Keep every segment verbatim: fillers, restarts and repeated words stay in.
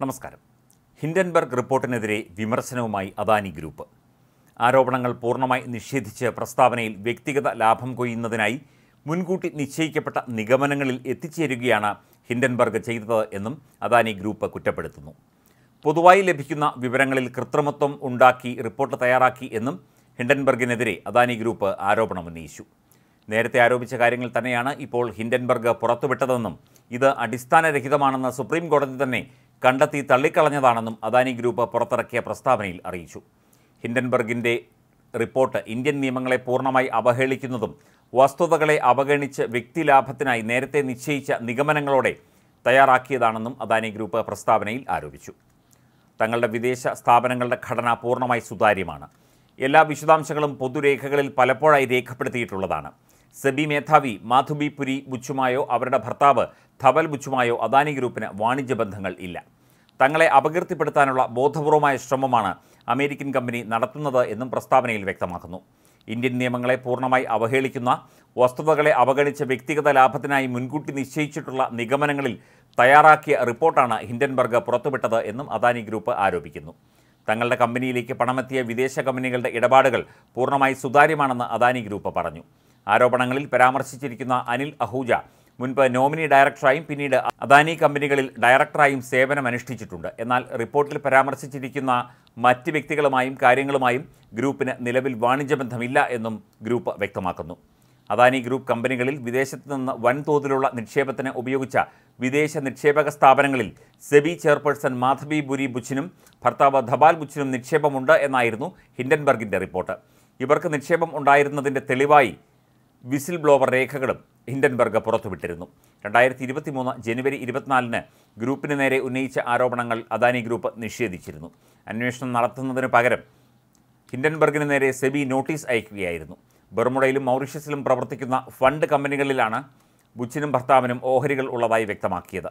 നമസ്കാരം. ഹിൻഡൻബർഗ് റിപ്പോർട്ടിനെതിരെ വിമർശനവുമായി അദാനി ഗ്രൂപ്പ്. ആരോപണങ്ങൾ പൂർണ്ണമായി നിഷേധിച്ച് പ്രസ്താവനയിൽ വ്യക്തിഗത ലാഭം കൊയ്യുന്നതിനായി മുൻകൂട്ടി നിശ്ചയിക്കപ്പെട്ട നിഗമനങ്ങളിൽ എത്തിച്ചേരുകയാണ് ഹിൻഡൻബർഗ് ചെയ്തത് എന്നും അദാനി ഗ്രൂപ്പ് കുറ്റപ്പെടുത്തുന്നു. പൊതുവായി ലഭിക്കുന്ന വിവരങ്ങളിൽ കൃത്രിമത്വം ഉണ്ടാക്കി റിപ്പോർട്ട് തയ്യാറാക്കി എന്നും ഹിൻഡൻബർഗിനെതിരെ അദാനി ഗ്രൂപ്പ് ആരോപണമുന്നയിച്ചു. നേരത്തെ ആരോപിച്ച കാര്യങ്ങൾ തന്നെയാണ് ഇപ്പോൾ ഹിൻഡൻബർഗ് പുറത്തുവിട്ടതെന്നും ഇത് അടിസ്ഥാനരഹിതമാണെന്ന് സുപ്രീം കോടതി തന്നെ കണ്ടെത്തി തള്ളിക്കളഞ്ഞതാണെന്നും അദാനി ഗ്രൂപ്പ് പുറത്തിറക്കിയ പ്രസ്താവനയിൽ അറിയിച്ചു. ഹിൻഡൻബർഗിൻ്റെ റിപ്പോർട്ട് ഇന്ത്യൻ നിയമങ്ങളെ പൂർണ്ണമായി അവഹേളിക്കുന്നതും വസ്തുതകളെ അവഗണിച്ച് വ്യക്തിലാഭത്തിനായി നേരത്തെ നിശ്ചയിച്ച നിഗമനങ്ങളോടെ തയ്യാറാക്കിയതാണെന്നും അദാനി ഗ്രൂപ്പ് പ്രസ്താവനയിൽ ആരോപിച്ചു. തങ്ങളുടെ വിദേശ സ്ഥാപനങ്ങളുടെ ഘടന പൂർണ്ണമായി സുതാര്യമാണ്. എല്ലാ വിശദാംശങ്ങളും പൊതുരേഖകളിൽ പലപ്പോഴായി രേഖപ്പെടുത്തിയിട്ടുള്ളതാണ്. സെബി മേധാവി മാധുബി പുരി ബുച്ചുമായോ അവരുടെ ഭർത്താവ് ധവൽ ബുച്ചുമായോ അദാനി ഗ്രൂപ്പിന് വാണിജ്യ ബന്ധങ്ങൾ ഇല്ല. തങ്ങളെ അപകീർത്തിപ്പെടുത്താനുള്ള ബോധപൂർവമായ ശ്രമമാണ് അമേരിക്കൻ കമ്പനി നടത്തുന്നത് എന്നും പ്രസ്താവനയിൽ വ്യക്തമാക്കുന്നു. ഇന്ത്യൻ നിയമങ്ങളെ പൂർണ്ണമായി അവഹേളിക്കുന്ന വസ്തുതകളെ അവഗണിച്ച് വ്യക്തിഗത ലാഭത്തിനായി മുൻകൂട്ടി നിശ്ചയിച്ചിട്ടുള്ള നിഗമനങ്ങളിൽ തയ്യാറാക്കിയ റിപ്പോർട്ടാണ് ഹിൻഡൻബർഗ് പുറത്തുവിട്ടത് എന്നും അദാനി ഗ്രൂപ്പ് ആരോപിക്കുന്നു. തങ്ങളുടെ കമ്പനിയിലേക്ക് പണമെത്തിയ വിദേശ കമ്പനികളുടെ ഇടപാടുകൾ പൂർണ്ണമായി സുതാര്യമാണെന്ന് അദാനി ഗ്രൂപ്പ് പറഞ്ഞു. ആരോപണങ്ങളിൽ പരാമർശിച്ചിരിക്കുന്ന അനിൽ അഹൂജ മുൻപ് നോമിനി ഡയറക്ടറായും പിന്നീട് അദാനി കമ്പനികളിൽ ഡയറക്ടറായും സേവനമനുഷ്ഠിച്ചിട്ടുണ്ട്. എന്നാൽ റിപ്പോർട്ടിൽ പരാമർശിച്ചിരിക്കുന്ന മറ്റ് വ്യക്തികളുമായും കാര്യങ്ങളുമായും ഗ്രൂപ്പിന് നിലവിൽ വാണിജ്യബന്ധമില്ല എന്നും ഗ്രൂപ്പ് വ്യക്തമാക്കുന്നു. അദാനി ഗ്രൂപ്പ് കമ്പനികളിൽ വിദേശത്ത് നിന്ന് വൻതോതിലുള്ള നിക്ഷേപത്തിന് ഉപയോഗിച്ച വിദേശ നിക്ഷേപക സ്ഥാപനങ്ങളിൽ സെബി ചെയർപേഴ്സൺ മാധബി പുരി ബുച്ചിനും ഭർത്താവ് ധവാൽ ബുച്ചിനും നിക്ഷേപമുണ്ട് എന്നായിരുന്നു ഹിൻഡൻബർഗിൻ്റെ റിപ്പോർട്ട്. ഇവർക്ക് നിക്ഷേപം ഉണ്ടായിരുന്നതിൻ്റെ തെളിവായി വിസിൽ ബ്ലോവർ രേഖകളും ഹിൻഡൻബർഗ് പുറത്തുവിട്ടിരുന്നു. രണ്ടായിരത്തി ഇരുപത്തി മൂന്ന് ജനുവരി ഇരുപത്തിനാലിന് ഗ്രൂപ്പിന് നേരെ ഉന്നയിച്ച ആരോപണങ്ങൾ അദാനി ഗ്രൂപ്പ് നിഷേധിച്ചിരുന്നു. അന്വേഷണം നടത്തുന്നതിന് പകരം ഹിൻഡൻബർഗിന് നേരെ സെബി നോട്ടീസ് അയക്കുകയായിരുന്നു. ബർമുഡയിലും മൗറീഷ്യസിലും പ്രവർത്തിക്കുന്ന ഫണ്ട് കമ്പനികളിലാണ് ബുച്ചിനും ഭർത്താവിനും ഓഹരികൾ ഉള്ളതായി വ്യക്തമാക്കിയത്.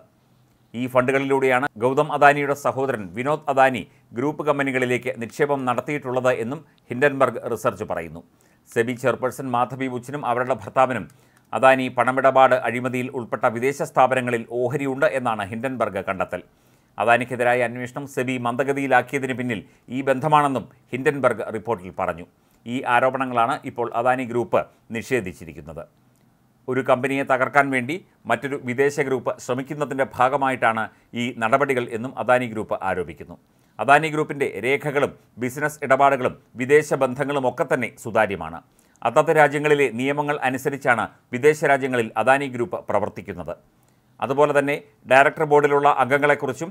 ഈ ഫണ്ടുകളിലൂടെയാണ് ഗൗതം അദാനിയുടെ സഹോദരൻ വിനോദ് അദാനി ഗ്രൂപ്പ് കമ്പനികളിലേക്ക് നിക്ഷേപം നടത്തിയിട്ടുള്ളത് എന്നും ഹിൻഡൻബർഗ് റിസർച്ച് പറയുന്നു. സെബി ചെയർപേഴ്സൺ മാധബി ബുച്ചിനും അവരുടെ ഭർത്താവിനും അദാനി പണമിടപാട് അഴിമതിയിൽ ഉൾപ്പെട്ട വിദേശ സ്ഥാപനങ്ങളിൽ ഓഹരിയുണ്ട് എന്നാണ് ഹിൻഡൻബർഗ് കണ്ടെത്തൽ. അദാനിക്കെതിരായ അന്വേഷണം സെബി മന്ദഗതിയിലാക്കിയതിന് പിന്നിൽ ഈ ബന്ധമാണെന്നും ഹിൻഡൻബർഗ് റിപ്പോർട്ടിൽ പറഞ്ഞു. ഈ ആരോപണങ്ങളാണ് ഇപ്പോൾ അദാനി ഗ്രൂപ്പ് നിഷേധിച്ചിരിക്കുന്നത്. ഒരു കമ്പനിയെ തകർക്കാൻ വേണ്ടി മറ്റൊരു വിദേശ ഗ്രൂപ്പ് ശ്രമിക്കുന്നതിൻ്റെ ഭാഗമായിട്ടാണ് ഈ നടപടികൾ എന്നും അദാനി ഗ്രൂപ്പ് ആരോപിക്കുന്നു. അദാനി ഗ്രൂപ്പിൻ്റെ രേഖകളും ബിസിനസ് ഇടപാടുകളും വിദേശ ബന്ധങ്ങളും ഒക്കെ തന്നെ സുതാര്യമാണ്. അതത് രാജ്യങ്ങളിലെ നിയമങ്ങൾ അനുസരിച്ചാണ് വിദേശ രാജ്യങ്ങളിൽ അദാനി ഗ്രൂപ്പ് പ്രവർത്തിക്കുന്നത്. അതുപോലെ തന്നെ ഡയറക്ടർ ബോർഡിലുള്ള അംഗങ്ങളെക്കുറിച്ചും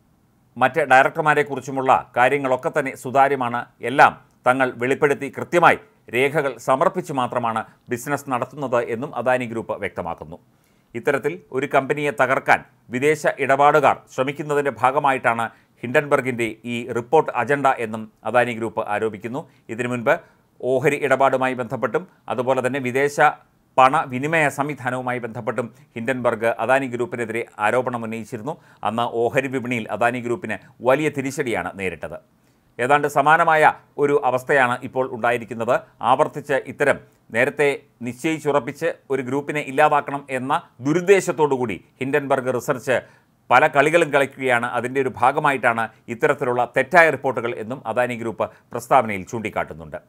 മറ്റ് ഡയറക്ടർമാരെക്കുറിച്ചുമുള്ള കാര്യങ്ങളൊക്കെ തന്നെ സുതാര്യമാണ്. എല്ലാം തങ്ങൾ വെളിപ്പെടുത്തി കൃത്യമായി രേഖകൾ സമർപ്പിച്ച് മാത്രമാണ് ബിസിനസ് നടത്തുന്നത് എന്നും അദാനി ഗ്രൂപ്പ് വ്യക്തമാക്കുന്നു. ഇത്തരത്തിൽ ഒരു കമ്പനിയെ തകർക്കാൻ വിദേശ ഇടപാടുകാർ ശ്രമിക്കുന്നതിൻ്റെ ഭാഗമായിട്ടാണ് ഹിൻഡൻബർഗിൻ്റെ ഈ റിപ്പോർട്ട് അജണ്ട എന്നും അദാനി ഗ്രൂപ്പ് ആരോപിക്കുന്നു. ഇതിനു മുൻപ് ഓഹരി ഇടപാടുമായി ബന്ധപ്പെട്ടും അതുപോലെ തന്നെ വിദേശ പണവിനിമയ സംവിധാനവുമായി ബന്ധപ്പെട്ടും ഹിൻഡൻബർഗ് അദാനി ഗ്രൂപ്പിനെതിരെ ആരോപണം ഉന്നയിച്ചിരുന്നു. അന്ന് ഓഹരി വിപണിയിൽ അദാനി ഗ്രൂപ്പിന് വലിയ തിരിച്ചടിയാണ് നേരിട്ടത്. ഏതാണ്ട് സമാനമായ ഒരു അവസ്ഥയാണ് ഇപ്പോൾ ഉണ്ടായിരിക്കുന്നത്. ആവർത്തിച്ച് ഇത്തരം നേരത്തെ നിശ്ചയിച്ചുറപ്പിച്ച് ഒരു ഗ്രൂപ്പിനെ ഇല്ലാതാക്കണം എന്ന ദുരുദ്ദേശത്തോടുകൂടി ഹിൻഡൻബർഗ് റിസർച്ച് പല കളികളും കളിക്കുകയാണ്. അതിൻ്റെ ഒരു ഭാഗമായിട്ടാണ് ഇത്തരത്തിലുള്ള തെറ്റായ റിപ്പോർട്ടുകൾ എന്നും അദാനി ഗ്രൂപ്പ് പ്രസ്താവനയിൽ ചൂണ്ടിക്കാട്ടുന്നുണ്ട്.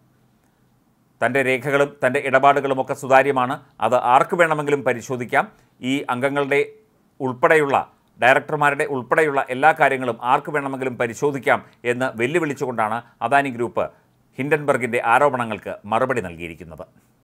തൻ്റെ രേഖകളും തൻ്റെ ഇടപാടുകളുമൊക്കെ സുതാര്യമാണ്. അത് ആർക്ക് വേണമെങ്കിലും പരിശോധിക്കാം. ഈ അംഗങ്ങളുടെ ഉൾപ്പെടെയുള്ള ഡയറക്ടർമാരുടെ ഉൾപ്പെടെയുള്ള എല്ലാ കാര്യങ്ങളും ആർക്ക് വേണമെങ്കിലും പരിശോധിക്കാം എന്ന് വെല്ലുവിളിച്ചുകൊണ്ടാണ് അദാനി ഗ്രൂപ്പ് ഹിൻഡൻബർഗിൻ്റെ ആരോപണങ്ങൾക്ക് മറുപടി നൽകിയിരിക്കുന്നത്.